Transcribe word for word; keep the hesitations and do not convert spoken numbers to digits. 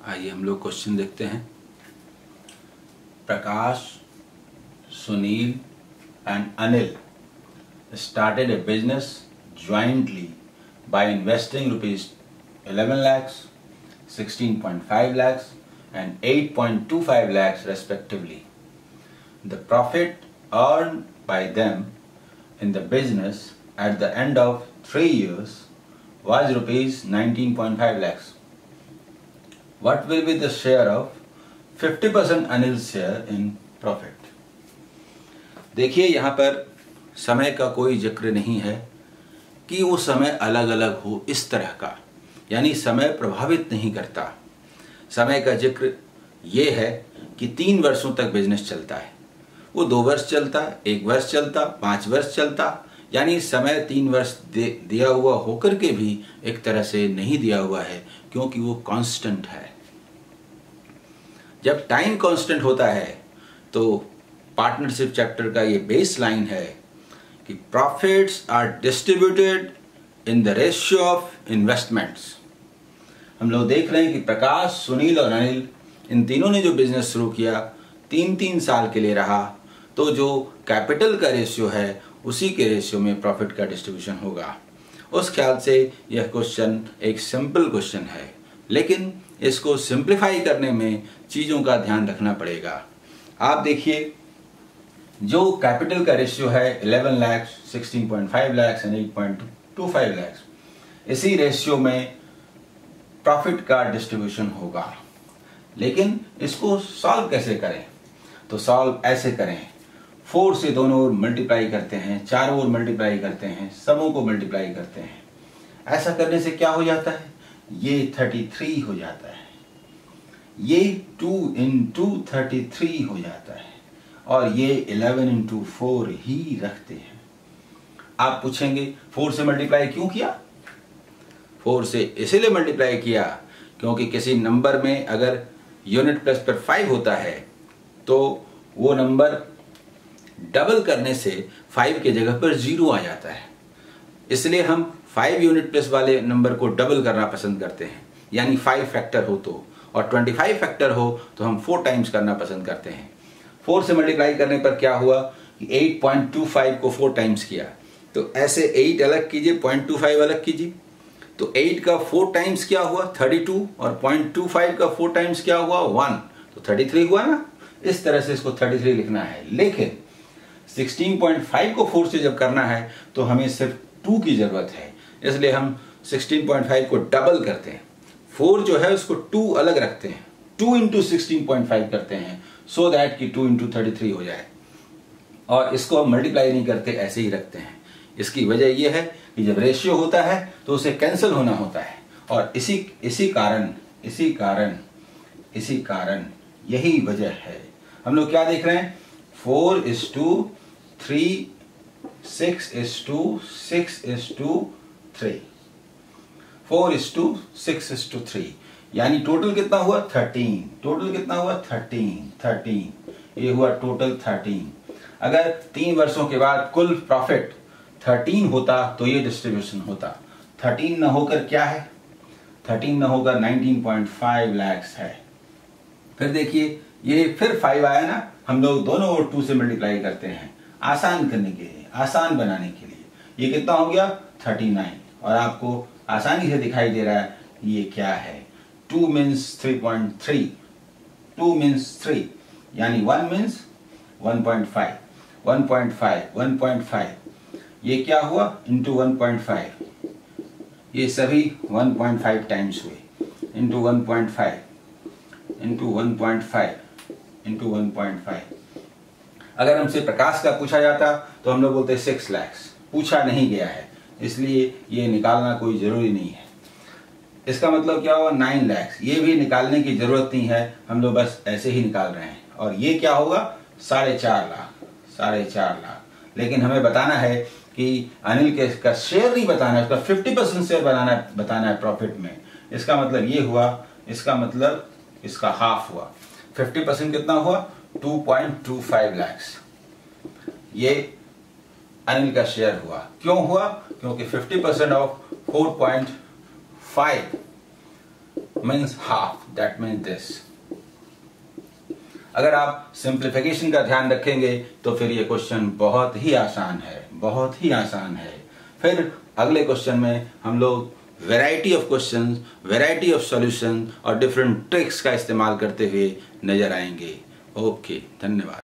आइए हम लोग क्वेश्चन देखते हैं। Prakash, Sunil and Anil started a business jointly by investing rupees eleven lakhs, sixteen point five lakhs and eight point two five lakhs respectively. The profit earned by them in the business at the end of three years was rupees nineteen point five lakhs. What will be the share of fifty percent Anil's share in profit? देखिए यहाँ पर समय का कोई जिक्र नहीं है कि वो समय अलग अलग हो इस तरह का, यानी समय प्रभावित नहीं करता। समय का जिक्र ये है कि तीन वर्षों तक बिजनेस चलता है, वो दो वर्ष चलता, एक वर्ष चलता, पाँच वर्ष चलता, यानी समय तीन वर्ष दे, दिया हुआ होकर के भी एक तरह से नहीं दिया हुआ है क्योंकि वो कांस्टेंट है। जब टाइम कांस्टेंट होता है तो पार्टनरशिप चैप्टर का ये बेस लाइन है कि profits are distributed in the ratio of investments. हम लोग देख रहे हैं कि प्रकाश, सुनील और अनिल इन तीनों ने जो बिजनेस शुरू किया तीन तीन साल के लिए रहा, तो जो कैपिटल का रेशियो है उसी के रेशियो में प्रॉफिट का डिस्ट्रीब्यूशन होगा। उस ख्याल से यह क्वेश्चन एक सिंपल क्वेश्चन है, लेकिन इसको सिंप्लीफाई करने में चीज़ों का ध्यान रखना पड़ेगा। आप देखिए, जो कैपिटल का रेशियो है eleven lakh, sixteen point five lakh and eight point two five lakh, इसी रेशियो में प्रॉफिट का डिस्ट्रीब्यूशन होगा। लेकिन इसको सॉल्व कैसे करें? तो सॉल्व ऐसे करें, फोर से दोनों ओर मल्टीप्लाई करते हैं, चारों ओर मल्टीप्लाई करते हैं, सबों को मल्टीप्लाई करते हैं। ऐसा करने से क्या हो जाता है? ये thirty-three हो जाता है, ये two into thirty-three हो जाता है और ये eleven into four ही रखते हैं। आप पूछेंगे फोर से मल्टीप्लाई क्यों किया? फोर से इसलिए मल्टीप्लाई किया क्योंकि किसी नंबर में अगर यूनिट प्लेस पर फाइव होता है तो वो नंबर डबल करने से फाइव के जगह पर जीरो आ जाता है। इसलिए हम फाइव यूनिट प्लेस वाले नंबर को डबल करना पसंद करते हैं, यानी फाइव फैक्टर हो तो, और ट्वेंटी फाइव फैक्टर हो तो हम फोर टाइम्स करना पसंद करते हैं। फोर से मल्टीप्लाई करने पर क्या हुआ कि eight point two five को फोर टाइम्स किया, तो ऐसे eight अलग कीजिए, zero point two five अलग कीजिए, तो eight का फोर टाइम्स क्या हुआ thirty-two, और zero point two five का फोर टाइम्स क्या हुआ one, तो thirty-three हुआ ना। इस तरह से इसको thirty-three लिखना है। लेकिन sixteen point five को फोर से जब करना है तो हमें सिर्फ टू की जरूरत है, इसलिए हम sixteen point five को डबल करते हैं। फोर जो है उसको टू अलग रखते हैं, two into sixteen point five करते हैं, सो दैट कि टू इंटू थर्टी थ्री हो जाए, और इसको हम मल्टीप्लाई नहीं करते, ऐसे ही रखते हैं। इसकी वजह यह है कि जब रेशियो होता है तो उसे कैंसिल होना होता है, और इसी इसी कारण इसी कारण इसी कारण यही वजह है। हम लोग क्या देख रहे हैं? Four is to three, six is to, six is to three, four is to, six is to three, यानी टोटल कितना हुआ? थर्टीन। टोटल कितना हुआ? थर्टीन। थर्टीन, ये हुआ टोटल थर्टीन। अगर तीन वर्षों के बाद कुल प्रॉफिट थर्टीन होता तो ये डिस्ट्रीब्यूशन होता। थर्टीन न होकर क्या है? थर्टीन न होकर नाइनटीन पॉइंट फाइव लाख है। फिर देखिए, ये फिर फाइव आया ना, हम लोग दोनों ओर टू से मल्टीप्लाई करते हैं आसान करने के लिए, आसान बनाने के लिए। ये कितना हो गया? थर्टी नाइन, और आपको आसानी से दिखाई दे रहा है ये क्या है। Two means three point three, two means three, यानी one means one point five, one point five, one point five, ये क्या हुआ? इंटू वन पॉइंट फाइव, ये सभी वन पॉइंट फाइव टाइम्स हुए, into one point five, into one point five, into one point five. अगर हमसे प्रकाश का पूछा जाता तो हम लोग बोलते सिक्स लैक्स, पूछा नहीं गया है इसलिए ये निकालना कोई जरूरी नहीं है। इसका मतलब क्या हुआ? नाइन लैक्स, ये भी निकालने की जरूरत नहीं है, हम लोग बस ऐसे ही निकाल रहे हैं। और ये क्या होगा? साढ़े चार लाख, साढ़े चार लाख। लेकिन हमें बताना है कि अनिल के का शेयर नहीं बताना है, उसका फिफ्टी परसेंट शेयर बनाना है, बताना है प्रॉफिट में। इसका मतलब ये हुआ, इसका मतलब इसका हाफ हुआ। फिफ्टी परसेंट कितना हुआ? Two point two five lakhs. ये अनिल का शेयर हुआ। क्यों हुआ? क्योंकि fifty percent of four point five means half, that means this. अगर आप सिंप्लीफिकेशन का ध्यान रखेंगे तो फिर ये क्वेश्चन बहुत ही आसान है, बहुत ही आसान है। फिर अगले क्वेश्चन में हम लोग variety of questions, variety of solution और डिफरेंट ट्रिक्स का इस्तेमाल करते हुए नजर आएंगे। ओके, धन्यवाद।